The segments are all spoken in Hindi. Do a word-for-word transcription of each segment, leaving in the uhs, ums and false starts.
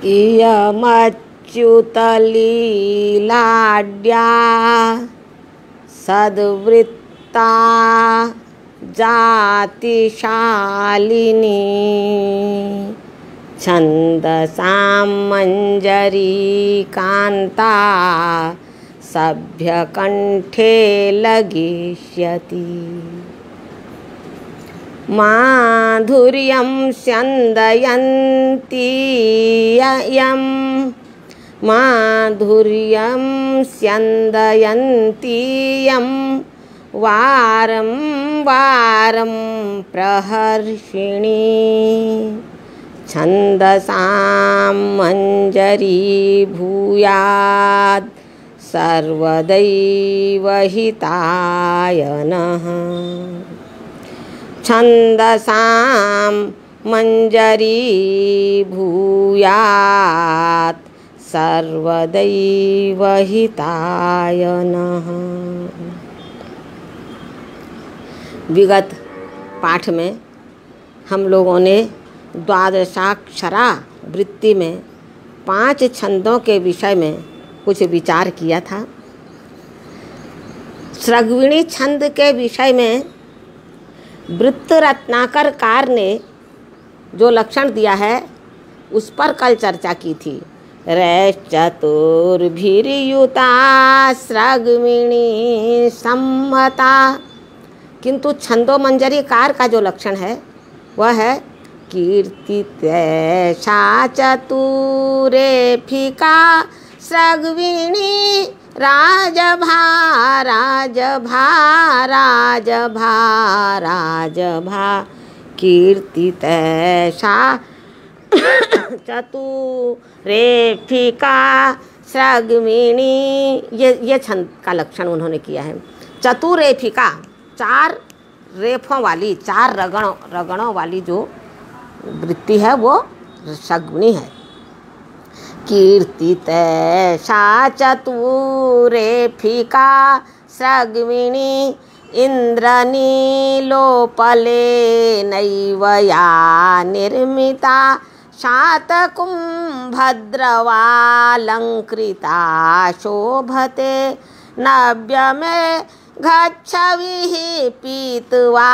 इयमच्युतलीलाढ्या सद्वृत्ता जातिशालिनी छन्दसां मञ्जरी कान्ता सभ्यकण्ठे लगिष्यति। माधुर्यं स्यन्दयन्ती यं माधुर्यं स्यन्दयन्ती यं वारं वारं प्रहर्षिणी छन्दसां मञ्जरी भूयात् सर्वदैव हिताय नः। छन्दसां मञ्जरी भूयात् सर्वदैव हिताय नः। विगत पाठ में हम लोगों ने द्वादशाक्षरा वृत्ति में पांच छंदों के विषय में कुछ विचार किया था। सृग्विणी छंद के विषय में वृत्त रत्नाकर कार ने जो लक्षण दिया है उस पर कल चर्चा की थी। रैश्चतुर्भिर्युता सृग्विणी सम्मता, किंतु छंदो मंजरी कार का जो लक्षण है वह है कीर्तितैषा चतुरेफिका सृग्विणी राजभा राजभा राजभा राजभा कीर्तितैषा चतुरेफिका सृग्विणी। ये ये छंद का लक्षण उन्होंने किया है। चतुरेफिका, चार रेफों वाली, चार रगणों रगणों वाली जो वृत्ति है वो सृग्विणी है। कीर्तितैषा चतुरेफिका सृग्विणी इन्द्रनीलोपलेनैव या निर्मिता शातकुम्भद्रवालङ्कृता शोभते नव्यमे गच्छविः पीत्वा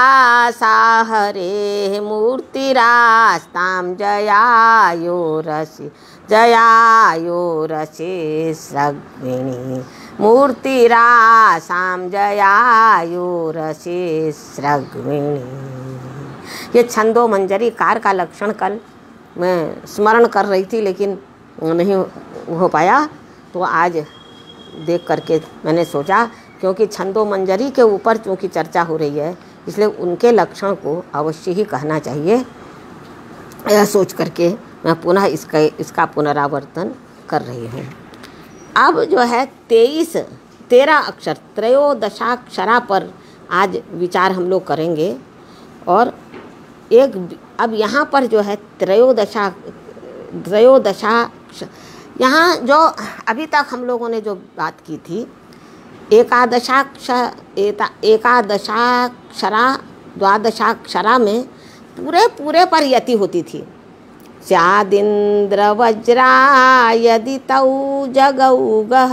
साहरे मूर्तिरास्तां जयायो रसि जयायो रसे सृग्विणी मूर्तिरासां जयायो रसे सृग्विणी। ये छंदो मंजरी कार का लक्षण कल मैं स्मरण कर रही थी लेकिन नहीं हो पाया, तो आज देख करके मैंने सोचा क्योंकि छंदो मंजरी के ऊपर चूँकि चर्चा हो रही है इसलिए उनके लक्षण को अवश्य ही कहना चाहिए। यह सोच करके मैं पुनः इसका इसका पुनरावर्तन कर रही हूँ। अब जो है तेईस तेरह अक्षर त्रयोदशाक्षरा पर आज विचार हम लोग करेंगे। और एक अब यहाँ पर जो है त्रयोदशा त्रयोदशा यहाँ जो अभी तक हम लोगों ने जो बात की थी एकादशाक्षर एकादशाक्षरा द्वादशाक्षरा में पूरे पूरे पर यति होती थी। स्यादिन्द्र वज्रा यदि तौ जगौगः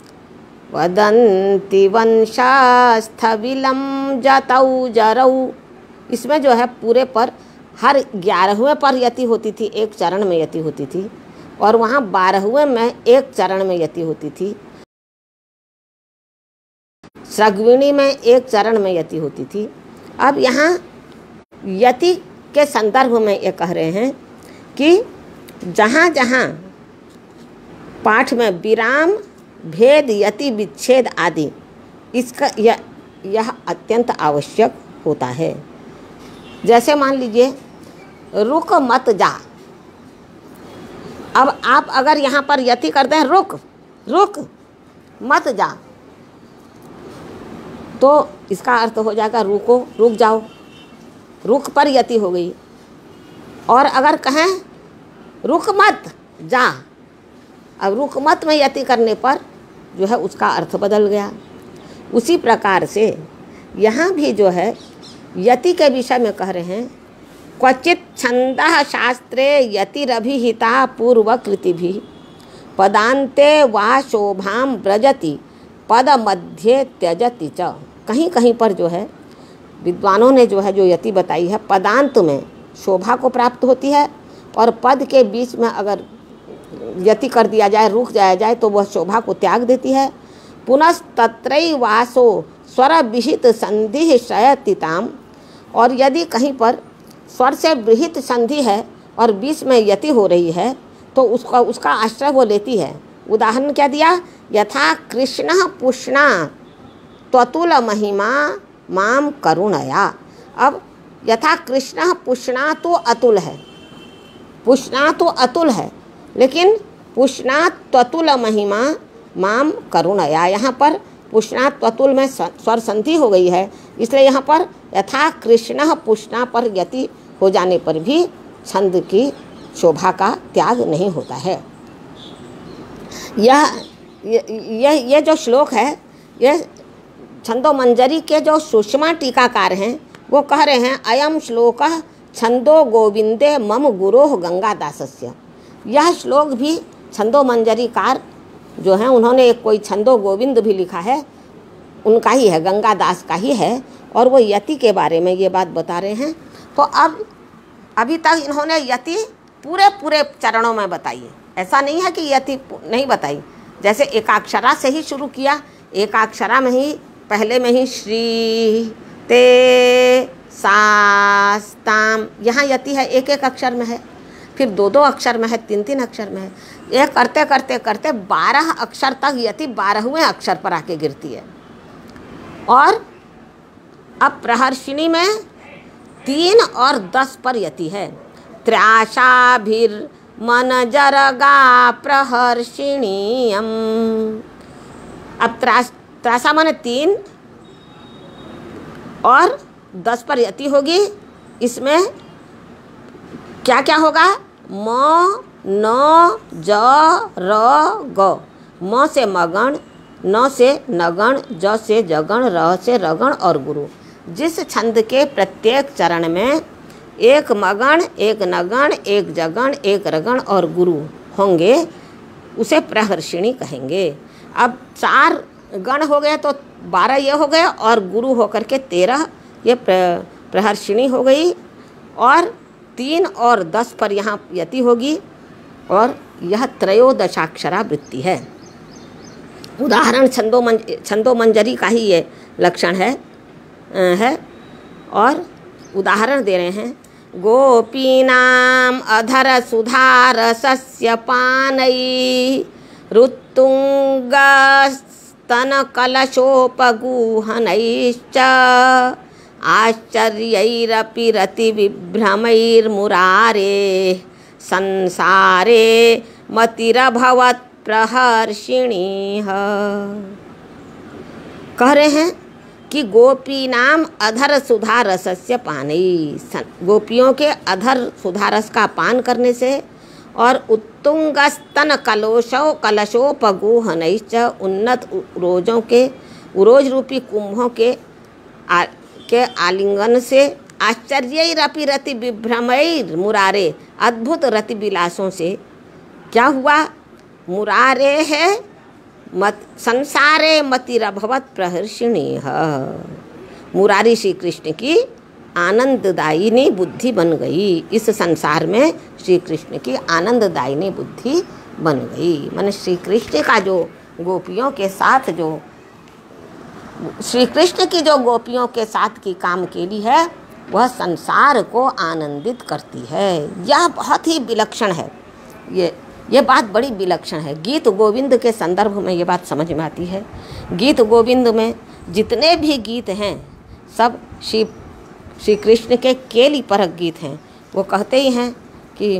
वदन्ति वंशस्थविलं जतौ जरौ। इसमें जो है पूरे पर हर ग्यारहवें पर यति होती थी, एक चरण में यति होती थी, और वहाँ बारहवें में एक चरण में यति होती थी। सृग्विणी में एक चरण में यति होती थी। अब यहाँ यति के संदर्भ में ये कह रहे हैं कि जहाँ जहाँ पाठ में विराम भेद यति विच्छेद आदि इसका यह यह अत्यंत आवश्यक होता है। जैसे मान लीजिए रुक मत जा। अब आप अगर यहाँ पर यति करते हैं रुक रुक मत जा, तो इसका अर्थ हो जाएगा रुको रुक जाओ, रुक पर यति हो गई। और अगर कहें रुक मत जा, अब रुक मत में यति करने पर जो है उसका अर्थ बदल गया। उसी प्रकार से यहाँ भी जो है यति के विषय में कह रहे हैं क्वचित छंदः शास्त्रे यतिरभिहिता पूर्वकृतिभिः पदान्ते वा शोभां व्रजति पद मध्य त्यजति च। कहीं कहीं पर जो है विद्वानों ने जो है जो यति बताई है, पदांत में शोभा को प्राप्त होती है और पद के बीच में अगर यति कर दिया जाए, रुक जाया जाए, तो वह शोभा को त्याग देती है। पुनस्तत्रैवासो स्वर विहित संधि शयतिताम, और यदि कहीं पर स्वर से विहित संधि है और बीच में यति हो रही है तो उसका उसका आश्रय वो लेती है। उदाहरण क्या दिया, यथा कृष्ण पुष्णा त्वतुल महिमा माम करुणया। अब यथा कृष्ण पुष्णा तो अतुल है, पुष्णा तो अतुल है, लेकिन पुष्णा त्वतुल महिमा माम करुणया, यहाँ पर पुष्णा त्वतुल में स्वर संधि हो गई है, इसलिए यहाँ पर यथा कृष्ण पुष्णा पर यति हो जाने पर भी छंद की शोभा का त्याग नहीं होता है। यह यह ये जो श्लोक है, यह छंदोमंजरी के जो सुषमा टीकाकार हैं वो कह रहे हैं, अयम श्लोक छंदो गोविंदे मम गुरोह गंगादासस्य। यह श्लोक भी छंदोमंजरीकार जो हैं उन्होंने एक कोई छंदो गोविंद भी लिखा है, उनका ही है, गंगादास का ही है, और वो यति के बारे में ये बात बता रहे हैं। तो अब अभी तक इन्होंने यति पूरे पूरे चरणों में बताई है, ऐसा नहीं है कि यति नहीं बताई। जैसे एकाक्षरा से ही शुरू किया, एकाक्षरा में ही पहले में ही श्री ते सास्ताम, यहाँ यति है, एक एक अक्षर में है, फिर दो दो अक्षर में है, तीन तीन अक्षर में है। यह करते करते करते बारह अक्षर तक यति बारहवें अक्षर पर आके गिरती है। और अब प्रहर्षिणी में तीन और दस पर यति है। त्रासाभिर मन जरगा प्रहर्षिणीयम। अब त्रास त्रासा माने तीन और दस पर यति होगी। इसमें क्या क्या होगा, म न ज र ग। म से मगण, न से नगण, ज से जगण, र से रगण और गुरु। जिस छंद के प्रत्येक चरण में एक मगण, एक नगण, एक जगण, एक रगण और गुरु होंगे उसे प्रहर्षिणी कहेंगे। अब चार गण हो गए तो बारह ये हो गए और गुरु होकर के तेरह ये प्रहर्षिणी हो गई, और तीन और दस पर यहाँ यति होगी, और यह त्रयोदशाक्षरा वृत्ति है। उदाहरण छंदोमंज छंदोमंजरी का ही ये लक्षण है है और उदाहरण दे रहे हैं। गोपीनाम अधर सुधार सस्य पानई ऋतुंग स्तन कलशोपगूहनैश्च आश्चर्यैरपि रति विभ्रमैर्मुरारे संसारे मतिरभवत् प्रहर्षिणीः। कह रहे हैं कि गोपी नाम अधर सुधा रसस्य पानई, गोपियों के अधर सुधारस का पान करने से, और उत्तुंग स्तन कलोशो कलशोपगूहनैश्च, उन्नत उरोजों के उरोज रूपी कुंभों के आ, के आलिंगन से, आश्चर्यैरपि रति विभ्रमैर मुरारे, अद्भुत रति विलासों से क्या हुआ, मुरारे है मत संसारे मतिरभवत प्रहर्षिणीः। मुरारी श्री कृष्ण की आनंददायिनी बुद्धि बन गई, इस संसार में श्री कृष्ण की आनंददायिनी बुद्धि बन गई। माने श्री कृष्ण का जो गोपियों के साथ जो श्री कृष्ण की जो गोपियों के साथ की काम केली है वह संसार को आनंदित करती है। यह बहुत ही विलक्षण है, ये ये बात बड़ी विलक्षण है। गीत गोविंद के संदर्भ में ये बात समझ में आती है। गीत गोविंद में जितने भी गीत हैं सब श्री श्री कृष्ण के केली परक गीत हैं। वो कहते ही हैं कि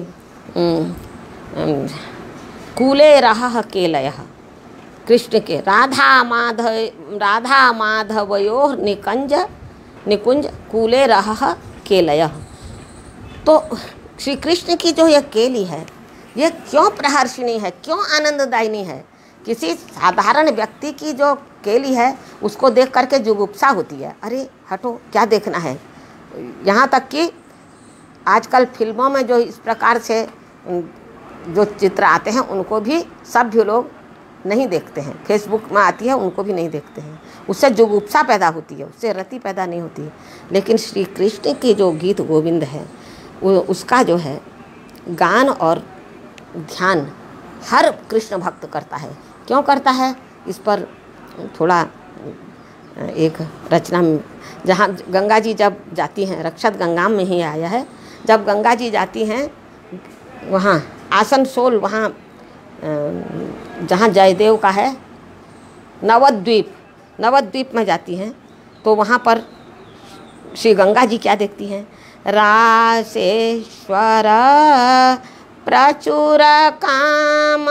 कूले रहा केलयः, कृष्ण के राधा माधव राधा माधवयोः निकंज निकुंज कूले रहा केलयः। तो श्री कृष्ण की जो यह केली है ये क्यों प्रहर्षिणी है, क्यों आनंददायिनी है। किसी साधारण व्यक्ति की जो केली है उसको देख करके जुगुप्सा होती है, अरे हटो क्या देखना है। यहाँ तक कि आजकल फिल्मों में जो इस प्रकार से जो चित्र आते हैं उनको भी सभ्य लोग नहीं देखते हैं, फेसबुक में आती है उनको भी नहीं देखते हैं। उससे जुगुप्सा पैदा होती है, उससे रति पैदा नहीं होती। लेकिन श्री कृष्ण की जो गीत गोविंद है वो उसका जो है गान और ध्यान हर कृष्ण भक्त करता है। क्यों करता है, इस पर थोड़ा एक रचना जहाँ गंगा जी जब जाती हैं, रक्षत गंगा में ही आया है, जब गंगा जी जाती हैं वहाँ आसनसोल, वहाँ जहाँ जयदेव का है नवद्वीप, नवद्वीप में जाती हैं तो वहाँ पर श्री गंगा जी क्या देखती हैं, रासेश्वर प्रचुर काम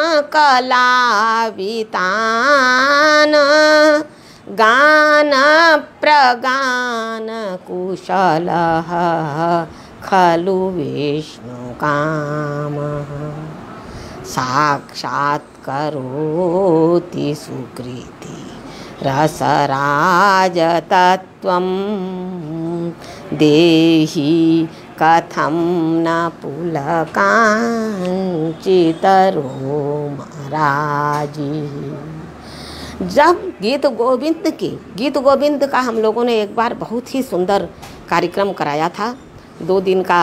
कलावितान गान प्रगान कुशलः खलु विष्णु कामः साक्षात् करोति सुकृति रसराज तत्त्वं देहि कथं न पुलकाञ्चितरो महाराजी। जब गीत गोविंद की गीत गोविंद का हम लोगों ने एक बार बहुत ही सुंदर कार्यक्रम कराया था, दो दिन का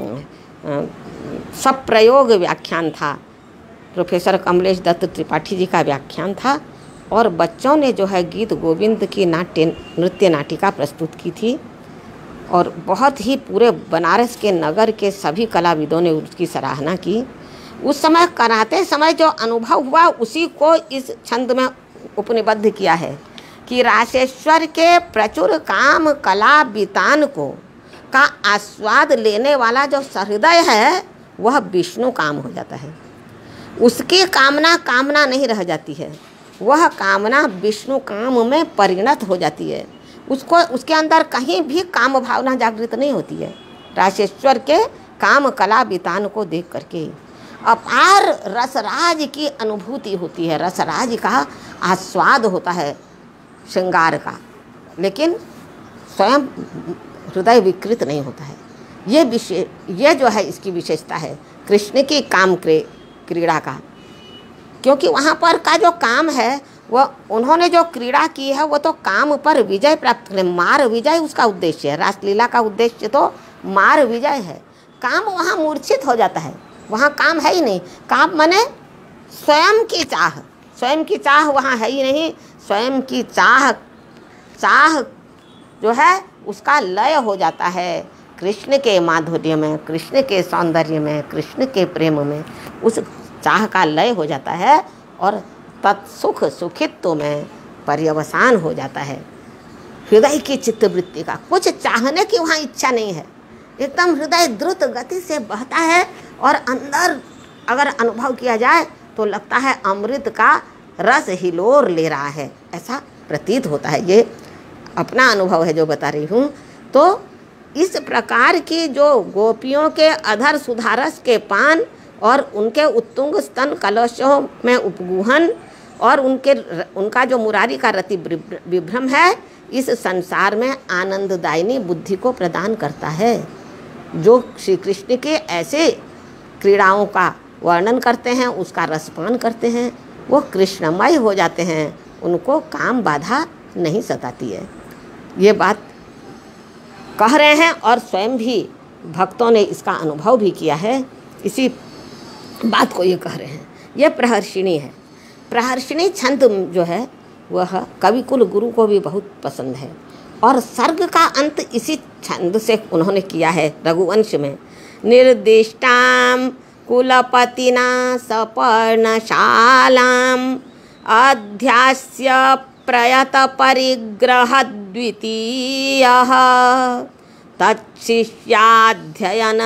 सब प्रयोग व्याख्यान था, प्रोफेसर कमलेश दत्त त्रिपाठी जी का व्याख्यान था और बच्चों ने जो है गीत गोविंद की नाट्य नृत्य नाटिका प्रस्तुत की थी और बहुत ही पूरे बनारस के नगर के सभी कलाविदों ने उसकी सराहना की। उस समय कराते समय जो अनुभव हुआ उसी को इस छंद में उपनिबद्ध किया है कि रासेश्वर के प्रचुर काम कला बितान को का आस्वाद लेने वाला जो सहृदय है वह विष्णु काम हो जाता है। उसकी कामना कामना नहीं रह जाती है, वह कामना विष्णु काम में परिणत हो जाती है। उसको उसके अंदर कहीं भी काम भावना जागृत नहीं होती है। रासेश्वर के काम कला बितान को देख करके अपार रसराज की अनुभूति होती है, रसराज का आस्वाद होता है श्रृंगार का, लेकिन स्वयं हृदय विकृत नहीं होता है। ये विशेष ये जो है इसकी विशेषता है कृष्ण की काम क्रीड़ा का, क्योंकि वहाँ पर का जो काम है वह उन्होंने जो क्रीड़ा की है वो तो काम पर विजय प्राप्त करें, मार विजय उसका उद्देश्य है। रासलीला का उद्देश्य तो मार विजय है। काम वहाँ मूर्छित हो जाता है, वहाँ काम है ही नहीं। काम माने स्वयं की चाह, स्वयं की चाह वहाँ है ही नहीं। स्वयं की चाह चाह जो है उसका लय हो जाता है कृष्ण के माधुर्य में, कृष्ण के सौंदर्य में, कृष्ण के प्रेम में। उस चाह का लय हो जाता है और तत्सुख सुखित्व में पर्यवसान हो जाता है। हृदय की चित्तवृत्ति का कुछ चाहने की वहाँ इच्छा नहीं है, एकदम हृदय द्रुत गति से बहता है और अंदर अगर अनुभव किया जाए तो लगता है अमृत का रस हिलोर ले रहा है, ऐसा प्रतीत होता है। ये अपना अनुभव है जो बता रही हूँ। तो इस प्रकार की जो गोपियों के अधर सुधारस के पान और उनके उत्तुंग स्तन कलशों में उपगुहन और उनके उनका जो मुरारी का रति विभ्रम है इस संसार में आनंददायिनी बुद्धि को प्रदान करता है। जो श्री कृष्ण के ऐसे क्रीड़ाओं का वर्णन करते हैं, उसका रसपान करते हैं, वो कृष्णमय हो जाते हैं, उनको काम बाधा नहीं सताती है। ये बात कह रहे हैं और स्वयं भी भक्तों ने इसका अनुभव भी किया है। इसी बात को ये कह रहे हैं। ये प्रहर्षिणी है। प्रहर्षिणी छंद जो है वह कविकुल गुरु को भी बहुत पसंद है और सर्ग का अंत इसी छंद से उन्होंने किया है रघुवंश में। निर्दिष्टाम कुलपतिना सपर्णशालाम अध्यास्य प्रयत परिग्रह द्वितीयः तच्छिष्याध्ययन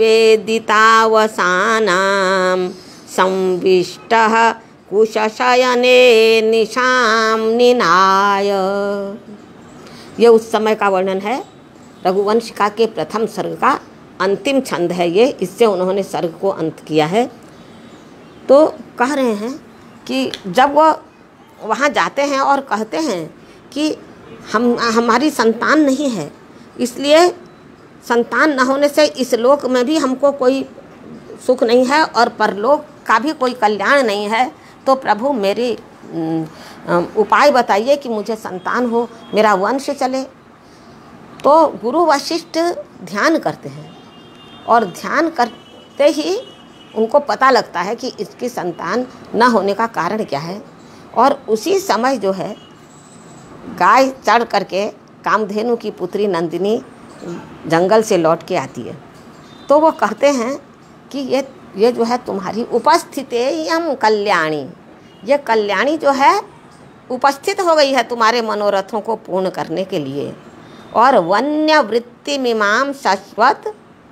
निवेदितावसानां संविष्टः कुशशयने निशाम निनाय। ये उस समय का वर्णन है। रघुवंशिका के प्रथम सर्ग का अंतिम छंद है ये, इससे उन्होंने सर्ग को अंत किया है। तो कह रहे हैं कि जब वो वहाँ जाते हैं और कहते हैं कि हम हमारी संतान नहीं है, इसलिए संतान न होने से इस लोक में भी हमको कोई सुख नहीं है और परलोक का भी कोई कल्याण नहीं है, तो प्रभु मेरी उपाय बताइए कि मुझे संतान हो, मेरा वंश चले। तो गुरु वशिष्ठ ध्यान करते हैं और ध्यान करते ही उनको पता लगता है कि इसकी संतान न होने का कारण क्या है। और उसी समय जो है गाय चढ़ करके कामधेनु की पुत्री नंदिनी जंगल से लौट के आती है। तो वो कहते हैं कि ये ये जो है तुम्हारी उपस्थिति यम कल्याणी, ये कल्याणी जो है उपस्थित हो गई है तुम्हारे मनोरथों को पूर्ण करने के लिए। और वन्य वृत्ति मीमां शाश्वत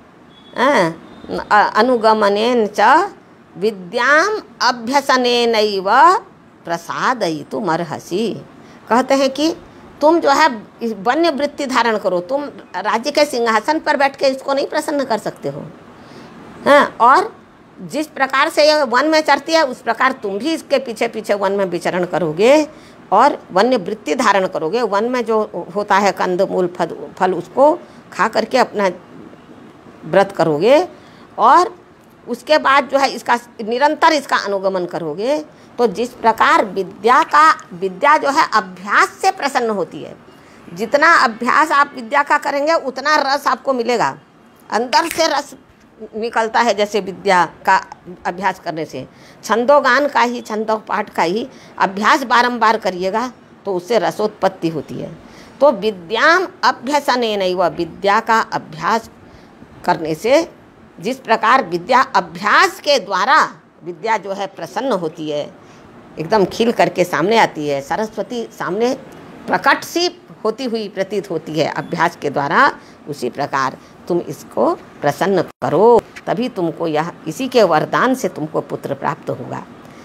अनुगमनेन च विद्याम अभ्यसनेनैव प्रसादयितुं अर्हसि। कहते हैं कि तुम जो है वन्य वृत्ति धारण करो, तुम राज्य के सिंहासन पर बैठ के इसको नहीं प्रसन्न कर सकते हो, हाँ। और जिस प्रकार से ये वन में चरती है उस प्रकार तुम भी इसके पीछे पीछे वन में विचरण करोगे और वन्य वृत्ति धारण करोगे। वन में जो होता है कंद मूल फल फल उसको खा करके अपना व्रत करोगे और उसके बाद जो है इसका निरंतर इसका अनुगमन करोगे। तो जिस प्रकार विद्या का विद्या जो है अभ्यास से प्रसन्न होती है, जितना अभ्यास आप विद्या का करेंगे उतना रस आपको मिलेगा, अंदर से रस निकलता है। जैसे विद्या का अभ्यास करने से छंदोगान का ही छंदो पाठ का ही अभ्यास बारंबार करिएगा तो उससे रसोत्पत्ति होती है। तो विद्याम अभ्यसने नहीं, वह विद्या का अभ्यास करने से जिस प्रकार विद्या अभ्यास के द्वारा विद्या जो है प्रसन्न होती है, एकदम खिल करके सामने आती है, सरस्वती सामने प्रकट सी होती हुई प्रतीत होती है अभ्यास के द्वारा, उसी प्रकार तुम इसको प्रसन्न करो, तभी तुमको यह इसी के वरदान से तुमको पुत्र प्राप्त होगा।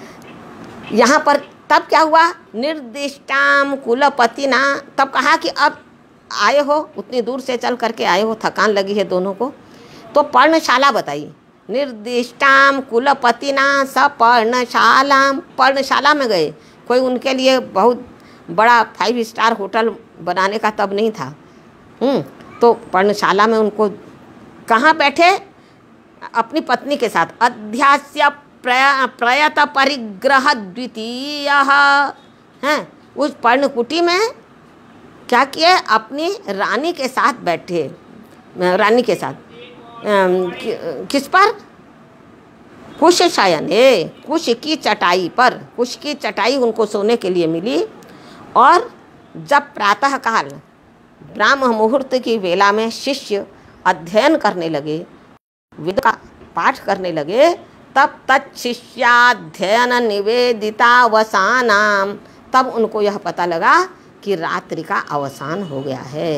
यहाँ पर तब क्या हुआ, निर्दिष्टाम कुलपतिना, तब कहा कि अब आए हो, उतनी दूर से चल करके आए हो, थकान लगी है दोनों को, तो पर्णशाला बताई। निर्दिष्टाम कुलपतिना स पर्णशालाम, पर्णशाला में गए। कोई उनके लिए बहुत बड़ा फाइव स्टार होटल बनाने का तब नहीं था, हम्म तो पर्णशाला में उनको कहाँ बैठे, अपनी पत्नी के साथ। अध्यास्य प्रय प्रयत परिग्रह द्वितीय हैं, उस पर्णकुटी में क्या किए, अपनी रानी के साथ बैठे, रानी के साथ कि, किस पर, कुश शयने, कुश की चटाई पर, कुश की चटाई उनको सोने के लिए मिली। और जब प्रातः काल ब्राह्म मुहूर्त की वेला में शिष्य अध्ययन करने लगे, वेद का पाठ करने लगे, तब तत्शिष्याध्ययन निवेदितावसानाम, तब उनको यह पता लगा कि रात्रि का अवसान हो गया है।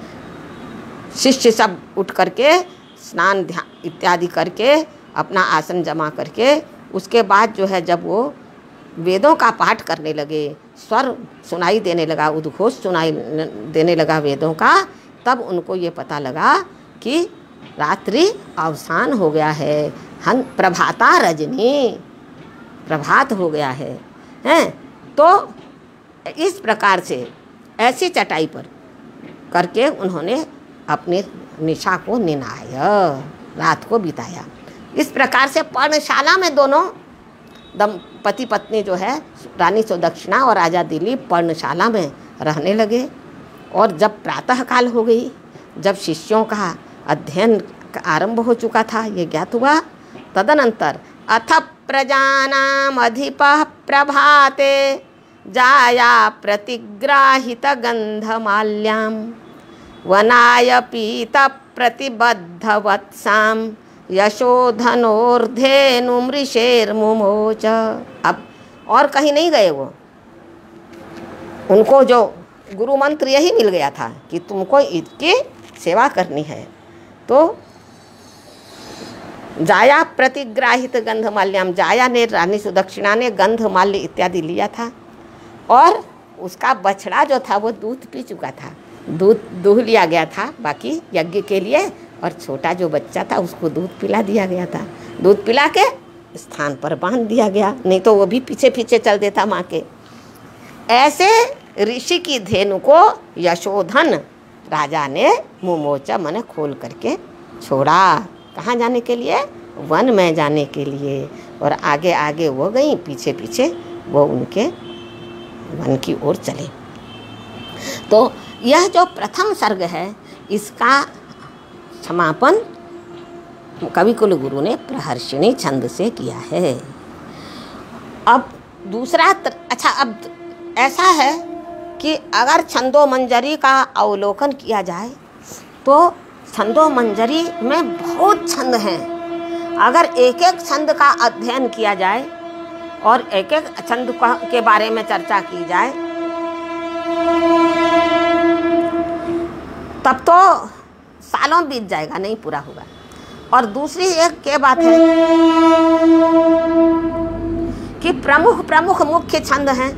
शिष्य सब उठ करके स्नान ध्यान इत्यादि करके अपना आसन जमा करके, उसके बाद जो है जब वो वेदों का पाठ करने लगे, स्वर सुनाई देने लगा, उद्घोष सुनाई देने लगा वेदों का, तब उनको ये पता लगा कि रात्रि अवसान हो गया है, हम प्रभाता रजनी, प्रभात हो गया है, हैं। तो इस प्रकार से ऐसी चटाई पर करके उन्होंने अपने निशा को निनाया, रात को बिताया। इस प्रकार से पर्णशाला में दोनों दंपति पत्नी जो है, रानी सुदक्षिणा और राजा दिलीप पर्णशाला में रहने लगे। और जब प्रातः काल हो गई, जब शिष्यों का अध्ययन आरंभ हो चुका था, ये ज्ञात हुआ, तदनंतर अथ प्रजानाम अधिपः प्रभाते जाया प्रतिग्राहित गंधमाल्याम वनाय पीत प्रतिबद्ध वत्साम यशोधनोर्धेनु मृषेर्मुमोच। अब और कहीं नहीं गए वो, उनको जो गुरु मंत्र यही मिल गया था कि तुमको इसकी सेवा करनी है। तो जाया प्रतिग्राहित गंधमाल्याम, जाया ने, रानी सुदक्षिणा ने गंधमाल्य इत्यादि लिया था और उसका बछड़ा जो था वो दूध पी चुका था, दूध दूह लिया गया था बाकी यज्ञ के लिए, और छोटा जो बच्चा था उसको दूध पिला दिया गया था। दूध पिला के स्थान पर बांध दिया गया, नहीं तो वो भी पीछे पीछे चल देता माँ के। ऐसे ऋषि की धेनु को यशोधन राजा ने मुँह मोचा मन खोल करके छोड़ा। कहाँ जाने के लिए? वन में जाने के लिए। और आगे आगे वो गई, पीछे पीछे वो उनके वन की ओर चले। तो यह जो प्रथम सर्ग है इसका समापन कवि कुलगुरु ने प्रहर्षिणी छंद से किया है। अब दूसरा तर... अच्छा, अब ऐसा है कि अगर छंदो मंजरी का अवलोकन किया जाए तो छंदो मंजरी में बहुत छंद हैं। अगर एक एक छंद का अध्ययन किया जाए और एक एक छंद के बारे में चर्चा की जाए तब तो सालों बीत जाएगा, नहीं पूरा होगा। और दूसरी एक क्या बात है कि प्रमुख प्रमुख मुख्य छंद हैं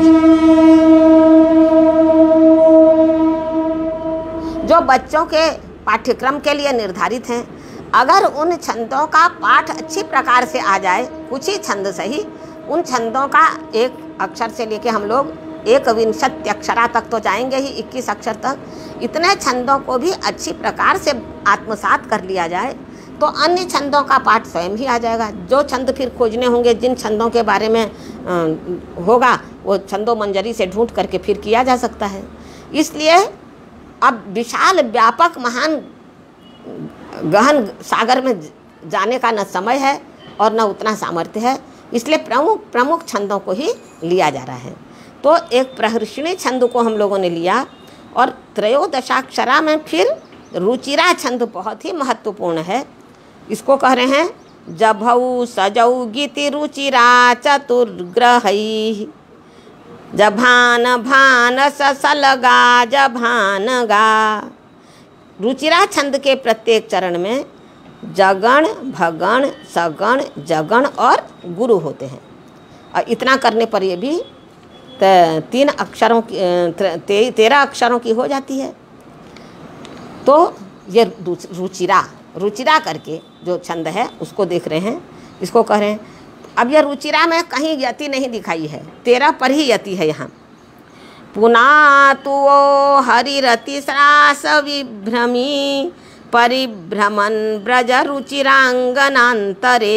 जो बच्चों के पाठ्यक्रम के लिए निर्धारित हैं। अगर उन छंदों का पाठ अच्छी प्रकार से आ जाए, कुछ ही छंद सही, उन छंदों का एक अक्षर से लेके हम लोग एक विंशति अक्षरा तक तो जाएंगे ही, इक्कीस अक्षर तक, इतने छंदों को भी अच्छी प्रकार से आत्मसात कर लिया जाए तो अन्य छंदों का पाठ स्वयं ही आ जाएगा। जो छंद फिर खोजने होंगे, जिन छंदों के बारे में आ, होगा वो छंदो मंजरी से ढूंढ करके फिर किया जा सकता है। इसलिए अब विशाल व्यापक महान गहन सागर में जाने का न समय है और न उतना सामर्थ्य है, इसलिए प्रमुख प्रमुख छंदों को ही लिया जा रहा है। तो एक प्रहर्षिणी छंद को हम लोगों ने लिया और त्रयोदशाक्षरा में फिर रुचिरा छंद बहुत ही महत्वपूर्ण है। इसको कह रहे हैं जभऊ सजऊ गीति रुचिरा चतुर्ग्रहैः जभान भान ससलगा जभान गा। रुचिरा छंद के प्रत्येक चरण में जगण, भगण, सगण, जगण और गुरु होते हैं। और इतना करने पर ये भी तीन अक्षरों की ते, तेरह अक्षरों की हो जाती है। तो ये रुचिरा रुचिरा करके जो छंद है उसको देख रहे हैं, इसको कह रहे हैं। अब यह रुचिरा में कहीं यति नहीं दिखाई है, तेरह पर ही यति है यहाँ। पुनातु हरिरति श्रास विभ्रमी परिभ्रमन ब्रज रुचिरांगनांतरे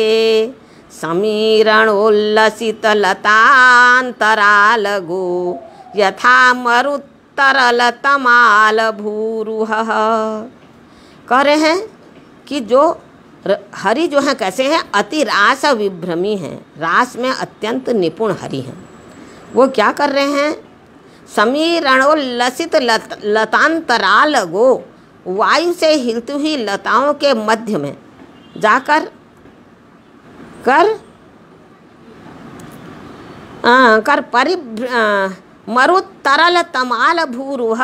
समीरणोल्लसित लतांतरालगो यथा मरुत्तरल तमाल भूरुह। कह रहे हैं कि जो हरि जो हैं कैसे हैं, अति रास विभ्रमी हैं, रास में अत्यंत निपुण हरि हैं। वो क्या कर रहे हैं? समीरणोल्लसित लत लतांतराल गो, वायु से हिलती हुई लताओं के मध्य में जाकर कर आ, कर परि मरुत्तरल तमाल भूरुह,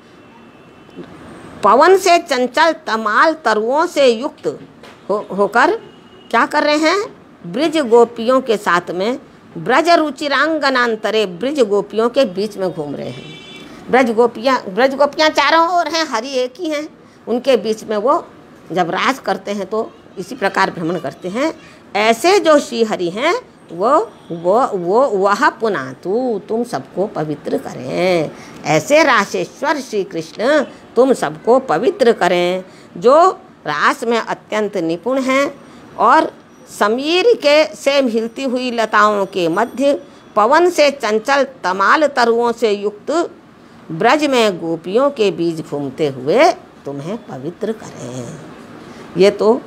पवन से चंचल तमाल तरुओं से युक्त हो होकर क्या कर रहे हैं? ब्रज गोपियों के साथ में ब्रज रुचिरांगनांतरे, ब्रज गोपियों के बीच में घूम रहे हैं। ब्रज गोपियाँ ब्रज गोपियाँ चारों ओर हैं, हरि एक ही हैं, उनके बीच में वो जब राज करते हैं तो इसी प्रकार भ्रमण करते हैं। ऐसे जो श्री हरि हैं वो वो वो वह पुनातु, तुम सबको पवित्र करें। ऐसे रासेश्वर श्री कृष्ण तुम सबको पवित्र करें, जो रास में अत्यंत निपुण हैं और समीर के से हिलती हुई लताओं के मध्य पवन से चंचल तमाल तरुओं से युक्त ब्रज में गोपियों के बीच घूमते हुए तुम्हें पवित्र करें। ये तो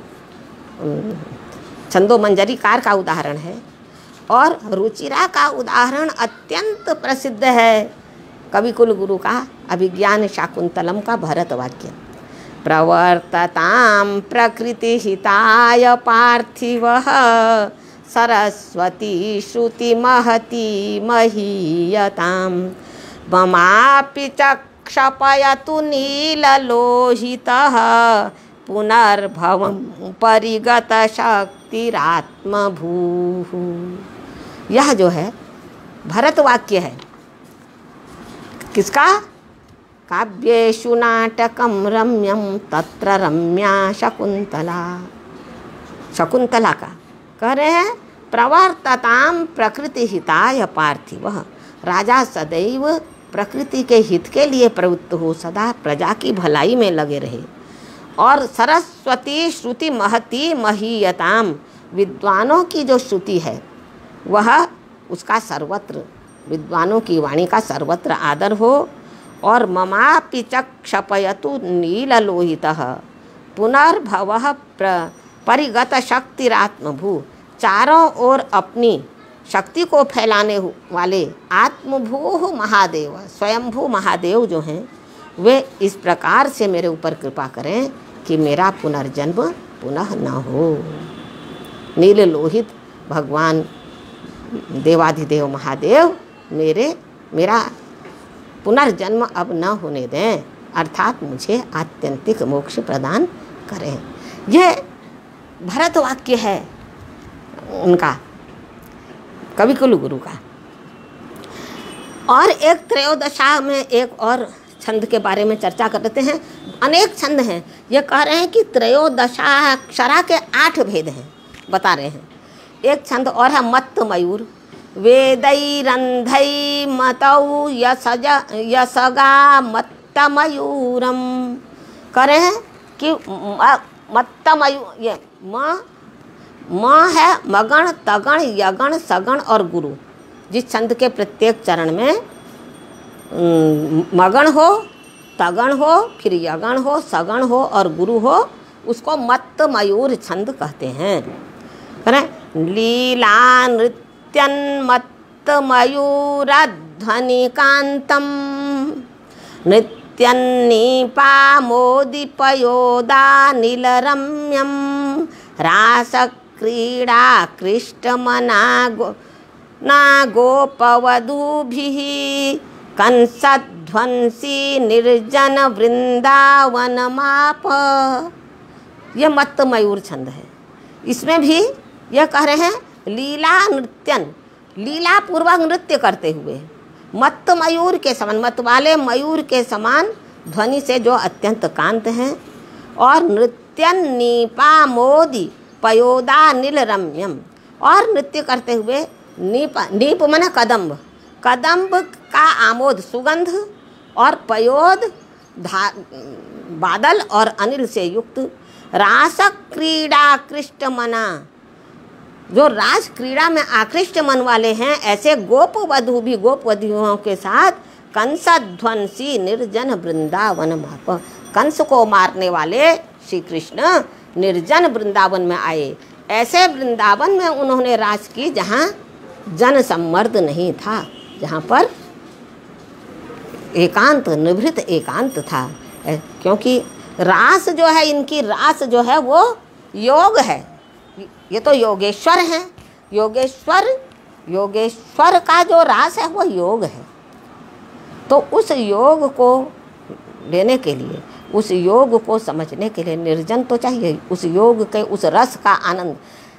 छंदो मंजरीकार का उदाहरण है। और रुचिरा का उदाहरण अत्यंत प्रसिद्ध है कवि कुलगुरु का अभिज्ञान शाकुंतलम का भरत वाक्य। प्रवर्ततां प्रकृति हिताय पार्थिवः सरस्वती श्रुति महती महीयतां ममापि चक्षपयतु नीललोहितः पुनर्भवं परिगत शक्तिरात्मभूः। यह जो है भरत वाक्य है किसका? काव्येषु नाटकम रम्यम तत्र रम्या शकुंतला, शकुंतला का कह रहे हैं। प्रवर्तताम प्रकृति हिताय पार्थिव, राजा सदैव प्रकृति के हित के लिए प्रवृत्त हो, सदा प्रजा की भलाई में लगे रहे। और सरस्वती श्रुति महती महीयताम, विद्वानों की जो श्रुति है वह उसका सर्वत्र, विद्वानों की वाणी का सर्वत्र आदर हो। और ममापि च क्षपयतु नीललोहितः पुनर्भवः परिगत शक्तिरात्मभू, चारों ओर अपनी शक्ति को फैलाने वाले आत्मभू महादेव, स्वयंभू महादेव जो हैं वे इस प्रकार से मेरे ऊपर कृपा करें कि मेरा पुनर्जन्म पुनः न हो। नील लोहित भगवान देवाधिदेव महादेव मेरे मेरा पुनर्जन्म अब न होने दें, अर्थात मुझे आत्यंतिक मोक्ष प्रदान करें। यह भरत वाक्य है उनका, कवि कुलगुरु का। और एक त्रयोदशा में एक और छंद के बारे में चर्चा करते हैं। अनेक छंद हैं, ये कह रहे हैं कि त्रयोदशाक्षरा के आठ भेद हैं, बता रहे हैं। एक छंद और है मत्त मयूर, वेदै रंधै मतौ यसज यसगा मत्त मयूरम, कह रहे हैं कि मत्त मयूर, ये म म है मगण तगण यगण सगण और गुरु। जिस छंद के प्रत्येक चरण में मगण हो, तगण हो, फिर यगण हो, सगण हो और गुरु हो, उसको मत्त मयूर छंद कहते हैं। करें लीला नृत्यन मत्त मयूर ध्वनि कांतम नृत्यन नीपा मोदिपयोदा नीलरम्यम रास क्रीड़ा कृष्टमना गो ना गोपवधूभिः कंसध्वंसी निर्जन वृंदावन माप। यह मत्त मयूर छंद है। इसमें भी यह कह रहे हैं लीला नृत्यन, लीला पूर्वक नृत्य करते हुए मत्त मयूर के समान, मत वाले मयूर के समान ध्वनि से जो अत्यंत कांत हैं। और नृत्यन नीपा मोदी पयोदा नील रम्यम, और नृत्य करते हुए नीप, नीप मन कदम्ब, कदम्ब का आमोद सुगंध और पयोद धा बादल और अनिल से युक्त रास क्रीड़ा कृष्ट मना, जो रास क्रीड़ा में आकृष्ट मन वाले हैं, ऐसे गोप वधु भी गोप वधुओं के साथ कंस ध्वंसी निर्जन वृंदावन माप, कंस को मारने वाले श्री कृष्ण निर्जन वृंदावन में आए। ऐसे वृंदावन में उन्होंने रास की जहाँ जन सम्मर्द नहीं था, जहाँ पर एकांत निभृत एकांत था। क्योंकि रास जो है, इनकी रास जो है वो योग है, ये तो योगेश्वर हैं। योगेश्वर योगेश्वर का जो रास है वो योग है। तो उस योग को लेने के लिए, उस योग को समझने के लिए निर्जन तो चाहिए। उस योग के उस रस का आनंद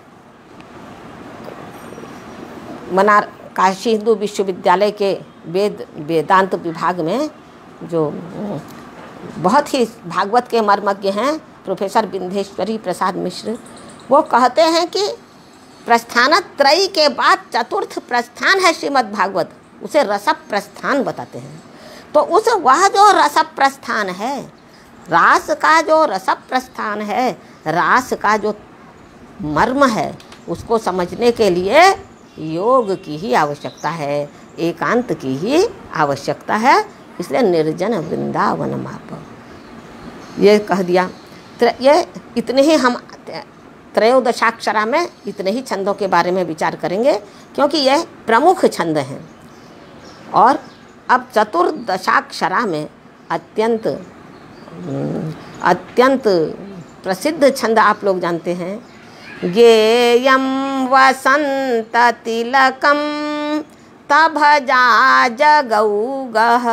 मनार काशी हिंदू विश्वविद्यालय के वेद वेदांत विभाग में जो बहुत ही भागवत के मर्मज्ञ हैं प्रोफेसर बिंदेश्वरी प्रसाद मिश्र, वो कहते हैं कि प्रस्थान त्रयी के बाद चतुर्थ प्रस्थान है श्रीमद् भागवत, उसे रस प्रस्थान बताते हैं। तो उस वह जो रस प्रस्थान है, रास का जो रस प्रस्थान है, रास का जो मर्म है, उसको समझने के लिए योग की ही आवश्यकता है, एकांत की ही आवश्यकता है। इसलिए निर्जन वृंदावन माप, ये कह दिया। ये इतने ही हम त्रयोदशाक्षरा में इतने ही छंदों के बारे में विचार करेंगे, क्योंकि यह प्रमुख छंद हैं। और अब चतुर्दशाक्षरा में अत्यंत अत्यंत प्रसिद्ध छंद आप लोग जानते हैं। गेयम वसंत तिलकम तभजा जगौगः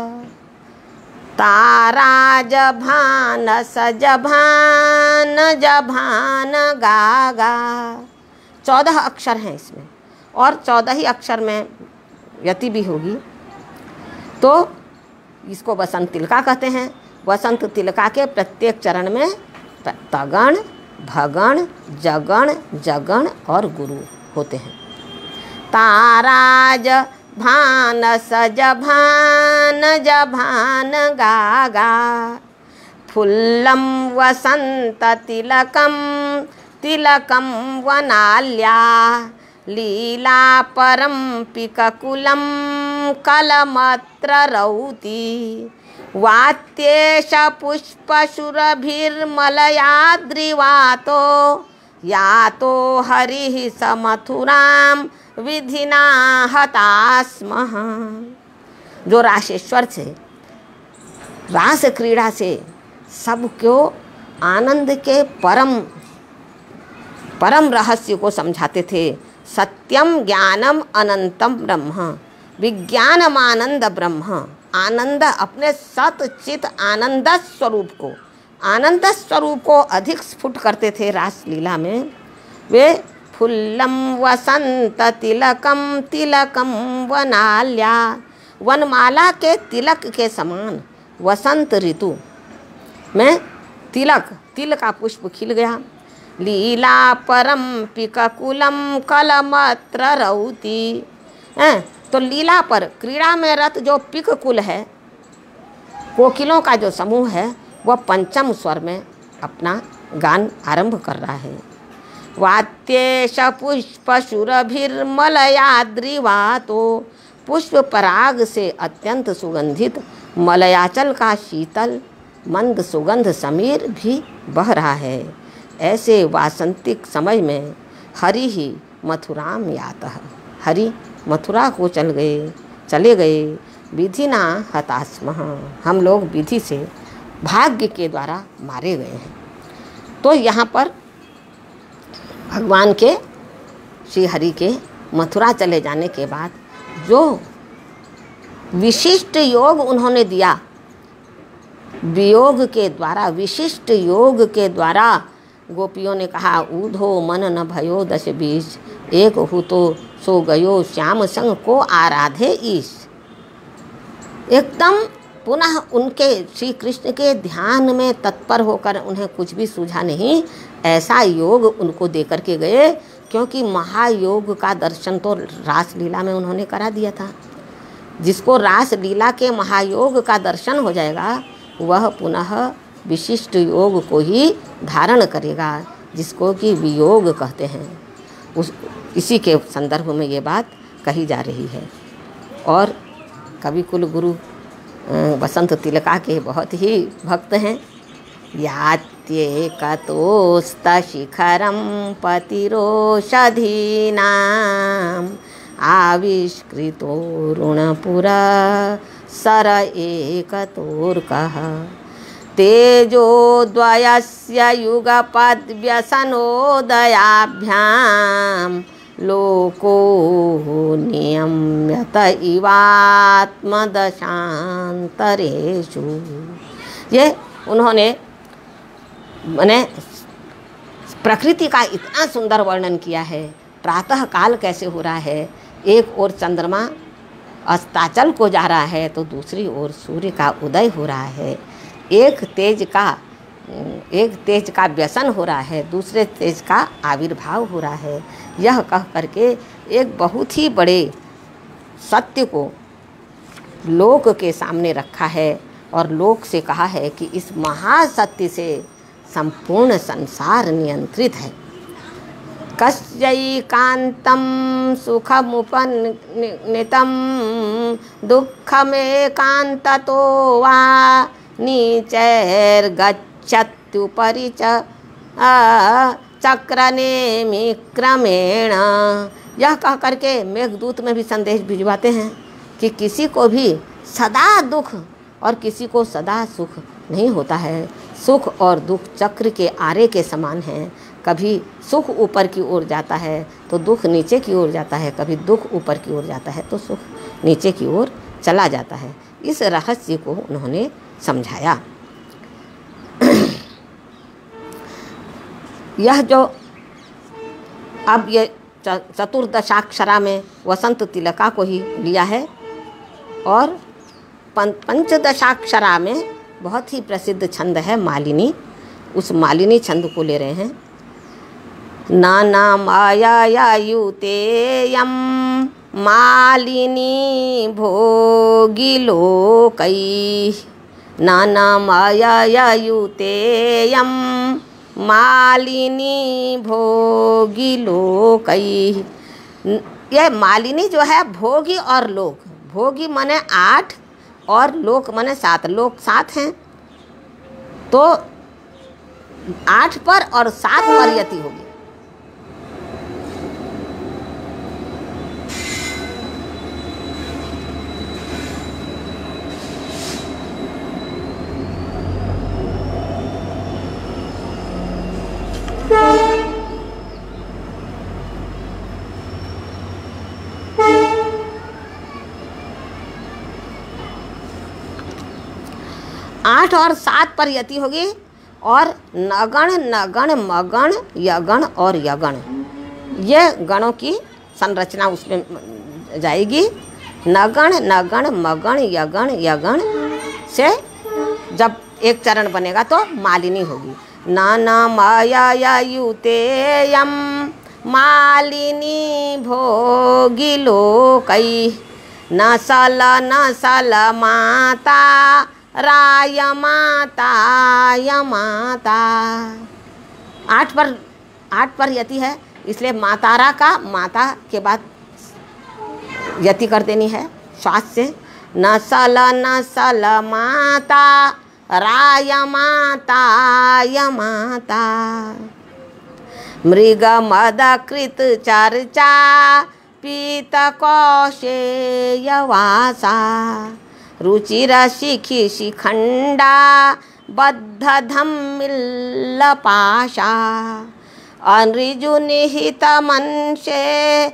तारा जभान सजभान जभान गागा। चौदह अक्षर हैं इसमें, और चौदह ही अक्षर में यति भी होगी, तो इसको वसंत तिलका कहते हैं। वसंत तिलका के प्रत्येक चरण में तगण, भगण, जगण, जगण और गुरु होते हैं। ताराज भान सज भान जभान गागा फुल्लम वसंत तिलकम तिलकम वनाल्या लीला परम पिककुलम कलमत्र रौति वात्येश पुष्पशुरभिर्मलयाद्रिवातो यातो हरिः समथुरां विधिना हतास्मः। जो रासेश्वर से रास क्रीड़ा से सबको आनंद के परम परम रहस्य को समझाते थे। सत्यम ज्ञानम अनंतम ब्रह्म, विज्ञानमानंद ब्रह्म, आनंद अपने सत चित आनंद स्वरूप को आनंद स्वरूप को अधिक स्फुट करते थे रास लीला में। वे फुल्लम वसंत तिलकम तिलकम वनाल्या, वनमाला के तिलक के समान वसंत ऋतु में तिलक तिल का पुष्प खिल गया। लीला परम पिककुलम कलमत्र रौति, तो लीला पर क्रीड़ा में रत जो पिक कुल है, कोकिलों का जो समूह है, वह पंचम स्वर में अपना गान आरंभ कर रहा है। वात्येश पुष्प शुरभिर्मलयाद्रिवातो, पुष्प पराग से अत्यंत सुगंधित मलयाचल का शीतल मंद सुगंध समीर भी बह रहा है। ऐसे वासंतिक समय में हरि ही मथुराम यातः, हरि मथुरा को चल गए चले गए विधिना हतास्मः, हम लोग विधि से भाग्य के द्वारा मारे गए हैं। तो यहाँ पर भगवान के श्री हरि के मथुरा चले जाने के बाद जो विशिष्ट योग उन्होंने दिया, वियोग के द्वारा विशिष्ट योग के द्वारा गोपियों ने कहा ऊधो मन न भयो दश बीस, एक हु तो सो गयो श्याम संग को आराधे ईश। एकदम पुनः उनके श्री कृष्ण के ध्यान में तत्पर होकर उन्हें कुछ भी सूझा नहीं, ऐसा योग उनको देकर के गए, क्योंकि महायोग का दर्शन तो रास लीला में उन्होंने करा दिया था। जिसको रास लीला के महायोग का दर्शन हो जाएगा वह पुनः विशिष्ट योग को ही धारण करेगा, जिसको कि वियोग कहते हैं। उस इसी के संदर्भ में ये बात कही जा रही है। और कवि कुल गुरु बसंत तिलका के बहुत ही भक्त हैं। यात्येकतोस्त शिखरम पतिरोषधीनाम आविष्कृतो ऋणपुरा सर एकतोर्कः तेजोद्वयस्य युगपद्व्यसनोदयाभ्यां लोको नियम्यत इवात्मदशान्तरेषु। ये उन्होंने मैंने प्रकृति का इतना सुंदर वर्णन किया है। प्रातः काल कैसे हो रहा है, एक ओर चंद्रमा अस्ताचल को जा रहा है तो दूसरी ओर सूर्य का उदय हो रहा है। एक तेज का एक तेज का व्यसन हो रहा है, दूसरे तेज का आविर्भाव हो रहा है। यह कह करके एक बहुत ही बड़े सत्य को लोक के सामने रखा है और लोक से कहा है कि इस महासत्य से संपूर्ण संसार नियंत्रित है। कस्यैकान्तं सुखमुपनीतं दुःखमेकान्ततो वा नीचैर्गच्छत्युपरि च चक्रनेमि क्रमेण। यह कह करके मेघदूत में भी संदेश भिजवाते हैं कि किसी को भी सदा दुख और किसी को सदा सुख नहीं होता है। सुख और दुख चक्र के आरे के समान हैं। कभी सुख ऊपर की ओर जाता है तो दुख नीचे की ओर जाता है, कभी दुख ऊपर की ओर जाता है तो सुख नीचे की ओर चला जाता है। इस रहस्य को उन्होंने समझाया। यह जो अब ये चतुर्दशाक्षरा में वसंत तिलका को ही लिया है और पंचदशाक्षरा में बहुत ही प्रसिद्ध छंद है मालिनी, उस मालिनी छंद को ले रहे हैं। नाना मायायुतेयं मालिनी भोगिलोकैः नाना मायायुतेयं मालिनी भोगिलोकैः। यह मालिनी जो है भोगी और लोक, भोगी माने आठ और लोक माने सात, लोक सात हैं तो आठ पर और सात पर यति होगी। आठ और सात पर यति होगी और नगण नगण मगण यगण और यगण, ये गणों की संरचना उसमें जाएगी। नगण नगण मगण यगण यगण से जब एक चरण बनेगा तो मालिनी होगी। नाना मायायुतेयं मालिनी भोगिलोकैः न सल न सल माता राय माता यमाता। आठ पर आठ पर यति है इसलिए मातारा का माता के बाद यति कर देनी है श्वास से। न सल न सल माता राय माता यमाता। मृग मद कृत चर्चा पीत कौशेयवासा रुचिर शिखि शिखंडा बद्ध धम्मिल्लपाशा। अनृजु निहित मंशे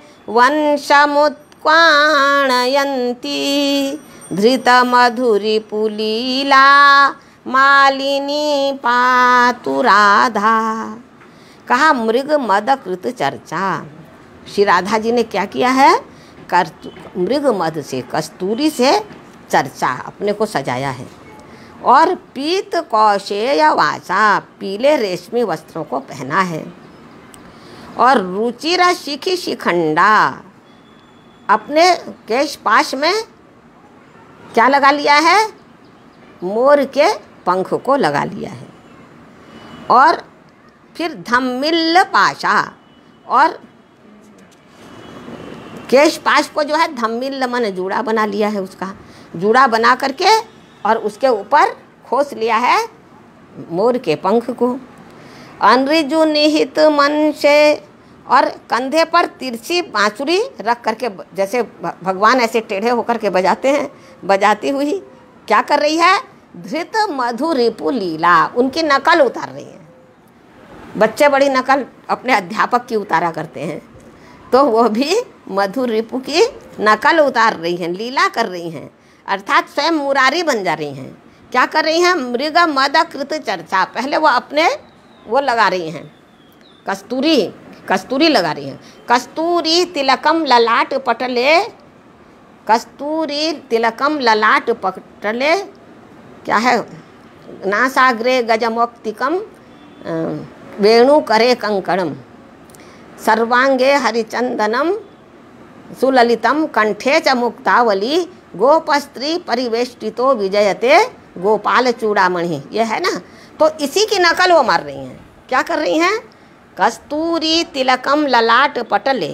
वंशमुत्क्वाणयन्ती धृत मधुरी पुलीला मालिनी पातु राधा। कहा मृग मद कृत चर्चा, श्री राधा जी ने क्या किया है, कर मृग मद से कस्तूरी से चर्चा अपने को सजाया है और पीत कौशेय वासा पीले रेशमी वस्त्रों को पहना है और रुचिर शिखि शिखंडा अपने केश पाश में क्या लगा लिया है, मोर के पंख को लगा लिया है। और फिर धम्मिल्ल पाशा और केश पाश को जो है धम्मिल्ल मन जूड़ा बना लिया है, उसका जूड़ा बना करके और उसके ऊपर खोस लिया है मोर के पंख को। अनृजु निहित मन से और कंधे पर तिरछी बांसुरी रख करके, जैसे भगवान ऐसे टेढ़े होकर के बजाते हैं, बजाती हुई क्या कर रही है, धृत मधु रिपु लीला, उनकी नकल उतार रही है। बच्चे बड़ी नकल अपने अध्यापक की उतारा करते हैं तो वो भी मधु रिपु की नकल उतार रही हैं, लीला कर रही हैं, अर्थात स्वयं मुरारी बन जा रही हैं। क्या कर रही हैं, मृग मद कृत चर्चा, पहले वो अपने वो लगा रही हैं कस्तूरी, कस्तूरी लगा रही हैं। कस्तूरी तिलकम ललाट पटले, कस्तूरी तिलकम ललाट पटले क्या है, नासाग्रे गजमोक्तिकम वेणु करे कंकणम सर्वांगे हरिचंदनम सुललितम कंठे च मुक्तावली गोपस्त्री परिवेष्टितो विजयते गोपाल चूड़ामणि। ये है ना, तो इसी की नकल वो मार रही हैं। क्या कर रही हैं, कस्तूरी तिलकम ललाट पटले,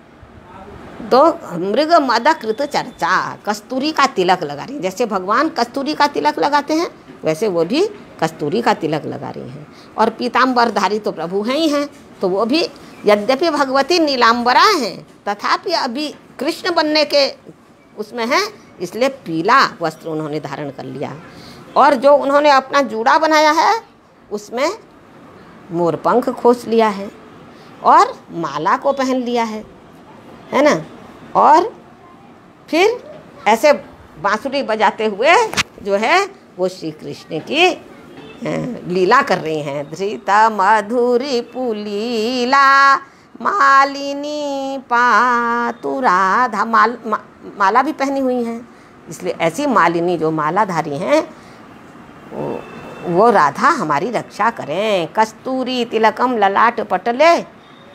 तो मृग मद कृत चर्चा, कस्तूरी का तिलक लगा रही हैं। जैसे भगवान कस्तूरी का तिलक लगाते हैं वैसे वो भी कस्तूरी का तिलक लगा रही हैं। और पीताम्बरधारी तो प्रभु हैं ही हैं, तो वो भी यद्यपि भगवती नीलांबरा हैं तथापि अभी कृष्ण बनने के उसमें हैं, इसलिए पीला वस्त्र उन्होंने धारण कर लिया। और जो उन्होंने अपना जूड़ा बनाया है उसमें मोर पंख खोस लिया है और माला को पहन लिया है, है ना। और फिर ऐसे बांसुरी बजाते हुए जो है वो श्री कृष्ण की लीला कर रही हैं। धृता मधुरी पुलीला मालिनी पातु राधा, माल मा, माला भी पहनी हुई हैं, इसलिए ऐसी मालिनी जो मालाधारी हैं वो, वो राधा हमारी रक्षा करें। कस्तूरी तिलकम ललाट पटले,